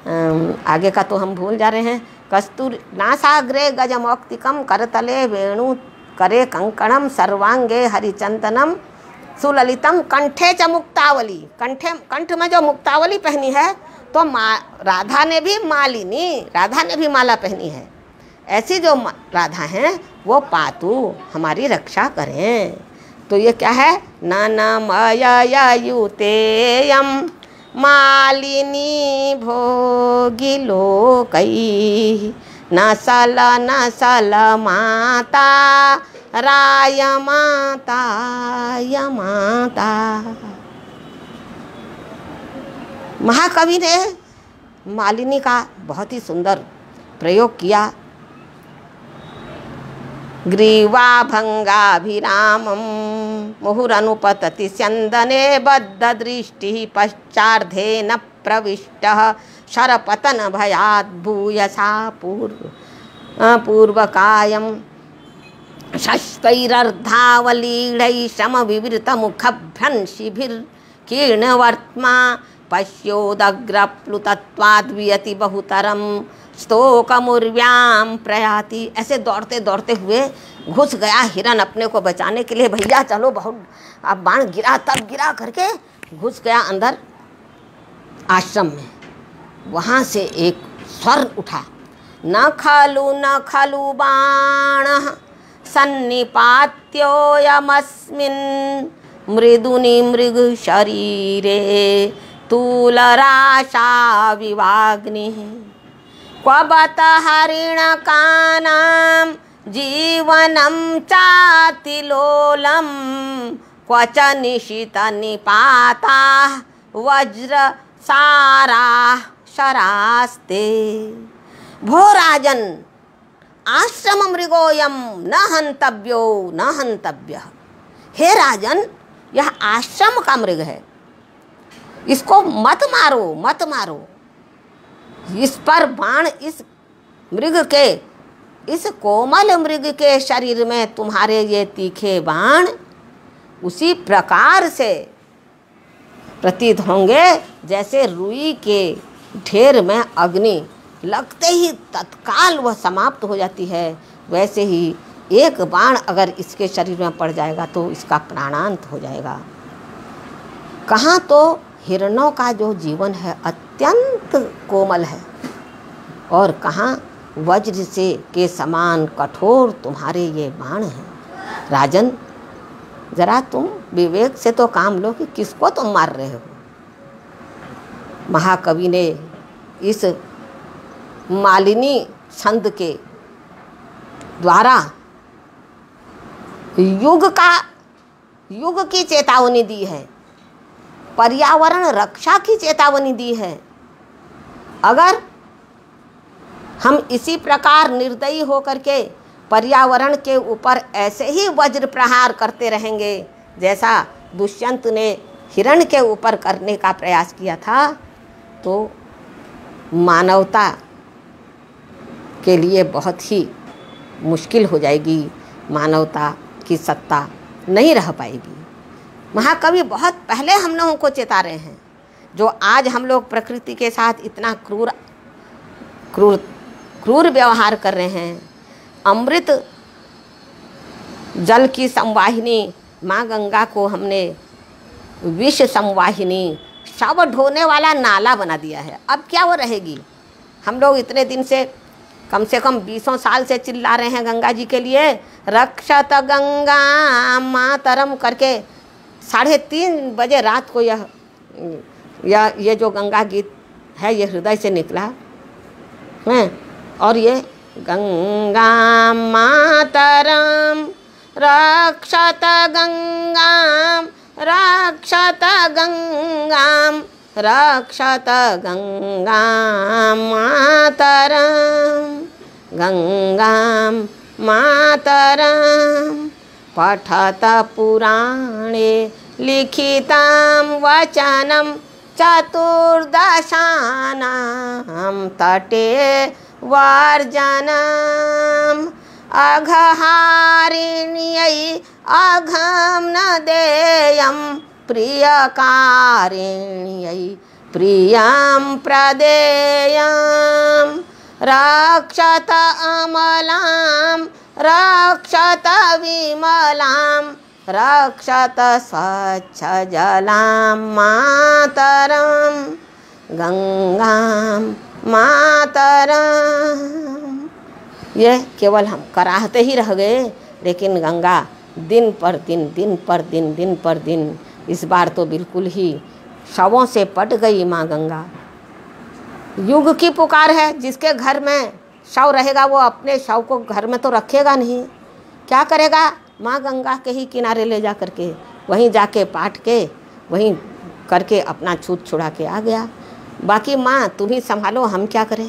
आगे का तो हम भूल जा रहे हैं। कस्तूर नासाग्रे गजमौक्तिकम करतले वेणु करे कंकणम सर्वांगे हरिचंदनम सुललितम कंठे च मुक्तावली। कंठे कंठ में जो मुक्तावली पहनी है तो मा राधा ने भी मालिनी राधा ने भी माला पहनी है। ऐसी जो राधा हैं वो पातु हमारी रक्षा करें। तो ये क्या है? ननमययुतेयम मालिनी भोगी लोकैः नसल नसल माता राय माता यमाता। महाकवि ने मालिनी का बहुत ही सुंदर प्रयोग किया। ग्रीवाभंगाभिरामं मुहुरनुपतति स्यन्दने बद्धदृष्टिः पश्चार्धेन प्रविष्टः शरपतन भयात् भूयसा पूर्व पूर्वकायं शस्त्रैरर्धावलीढैः समविवृतमुखभ्रंशिभिर्कीर्णवर्त्मा पश्योदग्रप्लुतत्वाद्वियति बहुतरं स्तोकमुर्व्याम प्रयाति। ऐसे दौड़ते दौड़ते हुए घुस गया हिरन अपने को बचाने के लिए। भैया चलो, बहुत अब बाण गिरा, तब गिरा करके घुस गया अंदर आश्रम में। वहाँ से एक स्वर उठा, न खलु न खलु बाणः सन्निपात्योऽयमस्मिन् मृदुनि मृग शरीरे तूलराशा विवाग्निः क्वबत हरिणकानां जीवनं चातिलोलं क्वच निशितनिपाताः वज्रसाराः शरास्ते। भो राजन, आश्रम मृगोयम न हंतव्यो न हंतव्यः। हे राजन, यह आश्रम का मृग है, इसको मत मारो मत मारो। इस पर बाण, इस मृग के, इस कोमल मृग के शरीर में तुम्हारे ये तीखे बाण उसी प्रकार से प्रतीत होंगे जैसे रुई के ढेर में अग्नि लगते ही तत्काल वह समाप्त हो जाती है। वैसे ही एक बाण अगर इसके शरीर में पड़ जाएगा तो इसका प्राणांत हो जाएगा। कहाँ तो हिरणों का जो जीवन है अत्यंत कोमल है, और कहाँ वज्र से के समान कठोर तुम्हारे ये बाण हैं। राजन, जरा तुम विवेक से तो काम लो कि किसको तुम मार रहे हो। महाकवि ने इस मालिनी छंद के द्वारा युग का युग की चेतावनी दी है, पर्यावरण रक्षा की चेतावनी दी है। अगर हम इसी प्रकार निर्दयी होकर के पर्यावरण के ऊपर ऐसे ही वज्र प्रहार करते रहेंगे जैसा दुष्यंत ने हिरण के ऊपर करने का प्रयास किया था, तो मानवता के लिए बहुत ही मुश्किल हो जाएगी। मानवता की सत्ता नहीं रह पाएगी। महाकवि बहुत पहले हम लोगों को चेता रहे हैं। जो आज हम लोग प्रकृति के साथ इतना क्रूर क्रूर क्रूर व्यवहार कर रहे हैं, अमृत जल की संवाहिनी माँ गंगा को हमने विष संवाहिनी, शव ढोने वाला नाला बना दिया है। अब क्या वो रहेगी? हम लोग इतने दिन से, कम से कम बीसों साल से चिल्ला रहे हैं गंगा जी के लिए, रक्षत गंगा मातरम करके। साढ़े तीन बजे रात को यह यह ये जो गंगा गीत है ये हृदय से निकला है। और ये गंगा मातरम रक्षत गंगाम रक्षत गंगाम रक्षत गंगाम मातरम गंगाम मातरम पठत पुराणे लिखितं वचनं चतुर्दशानां तटे वर्जनम् अघहारिण्यै अघं न देयं प्रियकारिण्यै प्रियं प्रदेयं रक्षत अमलां रक्षत विमलां रक्षत स्वच्छजलां मातरं गंगां मातरं। ये केवल हम कराहते ही रह गए, लेकिन गंगा दिन पर दिन दिन पर दिन दिन पर दिन इस बार तो बिल्कुल ही शवों से पट गई माँ गंगा। युग की पुकार है, जिसके घर में शव रहेगा वो अपने शव को घर में तो रखेगा नहीं, क्या करेगा? माँ गंगा के ही किनारे ले जा करके वहीं जाके पाट के वहीं करके अपना छूत छुड़ा के आ गया। बाकी माँ तुम ही संभालो, हम क्या करें।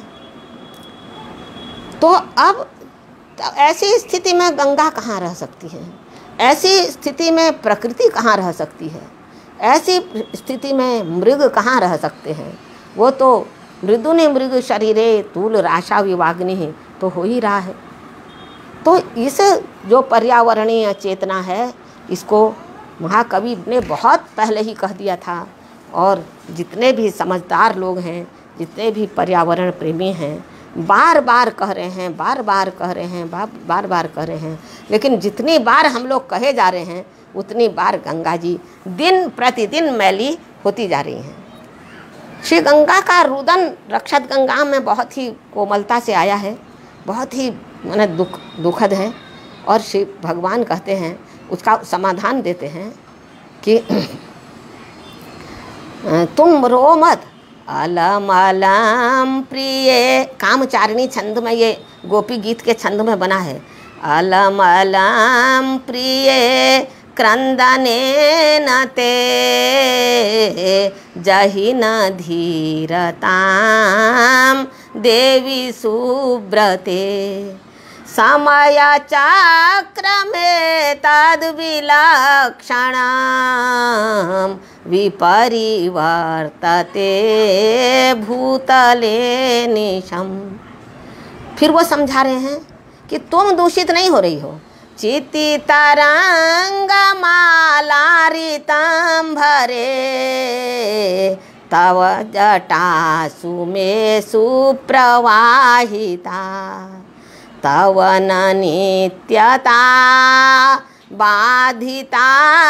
तो अब ऐसी स्थिति में गंगा कहाँ रह सकती है, ऐसी स्थिति में प्रकृति कहाँ रह सकती है, ऐसी स्थिति में मृग कहाँ रह सकते हैं। वो तो मृदुनि मृग शरीरे तूल राशा विवाग्नि तो हो ही रहा है। तो इस जो पर्यावरणीय चेतना है, इसको महाकवि ने बहुत पहले ही कह दिया था, और जितने भी समझदार लोग हैं, जितने भी पर्यावरण प्रेमी हैं, बार बार कह रहे हैं बार बार कह रहे हैं बार बार बार कह रहे हैं। लेकिन जितनी बार हम लोग कहे जा रहे हैं उतनी बार गंगा जी दिन प्रतिदिन मैली होती जा रही हैं। श्री गंगा का रुदन रक्षत गंगा में बहुत ही कोमलता से आया है, बहुत ही माने दुख दुखद है। और श्री भगवान कहते हैं, उसका समाधान देते हैं कि तुम रो मत अलम अलम प्रिय। कामचारिणी छंद में, ये गोपी गीत के छंद में बना है। अलम अलम प्रिय क्रंदने न ते जहि न धीरताम देवी सुब्रते समय चक्र में तद विलक्षणम विपरिवर्तते भूतले निशम। फिर वो समझा रहे हैं कि तुम दूषित नहीं हो रही हो। चिति तरंग मालारितम भरे तव जटासु में सुप्रवाहिता तव न नित्यता बाधिता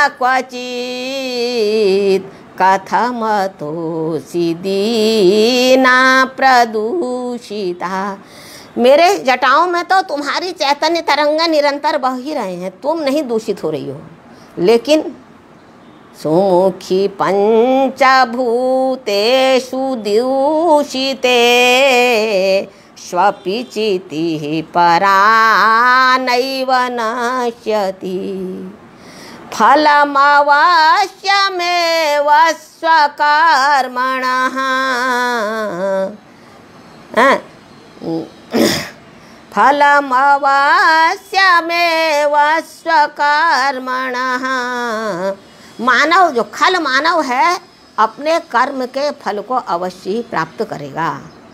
क्वचित कथमतोसि दीना प्रदूषिता। मेरे जटाओं में तो तुम्हारी चैतन्य तरंग निरंतर बह ही रहे हैं, तुम नहीं दूषित हो रही हो। लेकिन सुमुखी पंचभूतेषु दूषिते स्वपिचिति परा नैव नश्यति फलमवश्यमेव स्वकर्मणः फलमवश्यमेव स्वकर्मणः। मानव जो खल मानव है अपने कर्म के फल को अवश्य ही प्राप्त करेगा।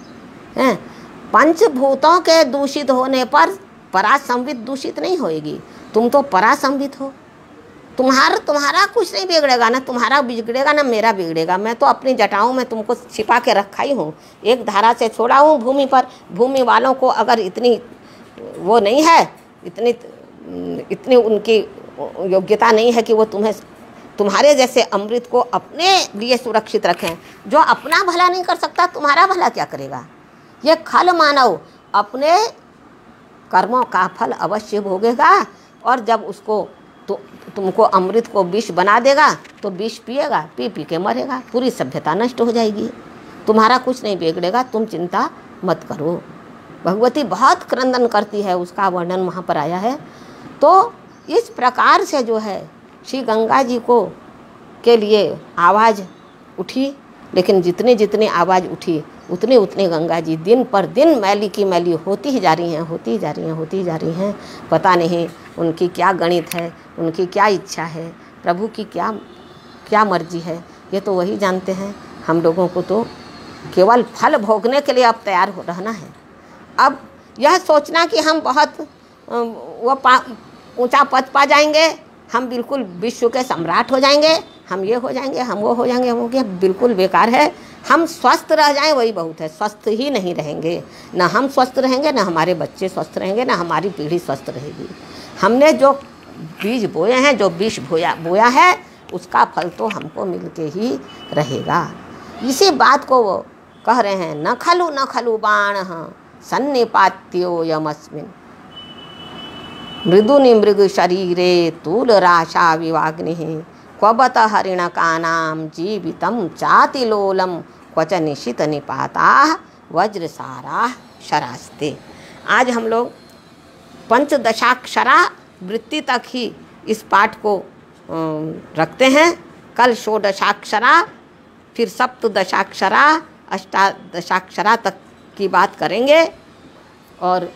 पंचभूतों के दूषित होने पर परासंवित दूषित नहीं होएगी। तुम तो परासंवित हो, तुम्हारा तुम्हारा कुछ नहीं बिगड़ेगा, ना तुम्हारा बिगड़ेगा ना मेरा बिगड़ेगा। मैं तो अपनी जटाओं में तुमको छिपा के रखा ही हूँ, एक धारा से छोड़ा हूँ भूमि पर। भूमि वालों को अगर इतनी वो नहीं है, इतनी इतनी उनकी योग्यता नहीं है कि वो तुम्हें तुम्हारे जैसे अमृत को अपने लिए सुरक्षित रखें। जो अपना भला नहीं कर सकता तुम्हारा भला क्या करेगा। ये खल मानव अपने कर्मों का फल अवश्य भोगेगा, और जब उसको तो तुमको अमृत को विष बना देगा तो विष पिएगा, पी पी के मरेगा, पूरी सभ्यता नष्ट हो जाएगी। तुम्हारा कुछ नहीं बिगड़ेगा, तुम चिंता मत करो। भगवती बहुत क्रंदन करती है, उसका वर्णन वहाँ पर आया है। तो इस प्रकार से जो है श्री गंगा जी को के लिए आवाज़ उठी, लेकिन जितनी जितनी आवाज़ उठी उतनी उतनी गंगा जी दिन पर दिन मैली की मैली होती ही जा रही हैं, होती ही जा रही हैं, होती ही जा रही हैं। पता नहीं उनकी क्या गणित है, उनकी क्या इच्छा है, प्रभु की क्या क्या मर्जी है, ये तो वही जानते हैं। हम लोगों को तो केवल फल भोगने के लिए अब तैयार हो रहना है। अब यह सोचना कि हम बहुत वो ऊंचा पद पा जाएंगे, हम बिल्कुल विश्व के सम्राट हो जाएंगे, हम ये हो जाएंगे, हम वो हो जाएंगे, हम हो गया, बिल्कुल बेकार है। हम स्वस्थ रह जाएं वही बहुत है। स्वस्थ ही नहीं रहेंगे, ना हम स्वस्थ रहेंगे, ना हमारे बच्चे स्वस्थ रहेंगे, ना हमारी पीढ़ी स्वस्थ रहेगी। हमने जो बीज बोए हैं, जो विष बोया बोया है, उसका फल तो हमको मिलके ही रहेगा। इसी बात को वो कह रहे हैं, न खलु न खलु बाण सन्निपात्यो यमस्मिन् मृदुनि मृग शरीरे तूल राशा विवाग्नि क्वबत हरिणकानां जीवितं चातिलोलं क्वच निशित निपाताः वज्रसाराः शरास्ते। आज हम लोग पंचदशाक्षरा वृत्ति तक ही इस पाठ को रखते हैं। कल षोडशाक्षरा, फिर सप्तदशाक्षरा, अष्टादशाक्षरा तक की बात करेंगे और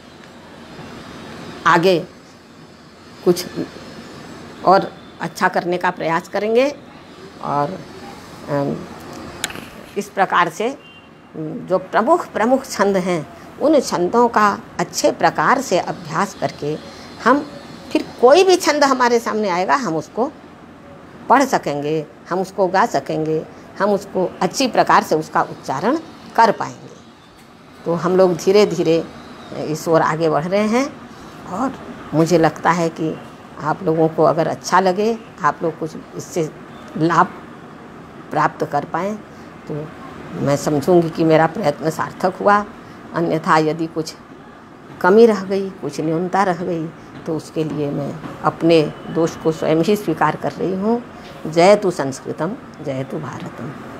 आगे कुछ और अच्छा करने का प्रयास करेंगे। और इस प्रकार से जो प्रमुख प्रमुख छंद हैं, उन छंदों का अच्छे प्रकार से अभ्यास करके हम फिर कोई भी छंद हमारे सामने आएगा, हम उसको पढ़ सकेंगे, हम उसको गा सकेंगे, हम उसको अच्छी प्रकार से उसका उच्चारण कर पाएंगे। तो हम लोग धीरे धीरे इस ओर आगे बढ़ रहे हैं और मुझे लगता है कि आप लोगों को अगर अच्छा लगे, आप लोग कुछ इससे लाभ प्राप्त कर पाएँ, तो मैं समझूंगी कि मेरा प्रयत्न सार्थक हुआ। अन्यथा यदि कुछ कमी रह गई, कुछ न्यूनता रह गई, तो उसके लिए मैं अपने दोष को स्वयं ही स्वीकार कर रही हूँ। जयतु संस्कृतम, जयतु भारतम।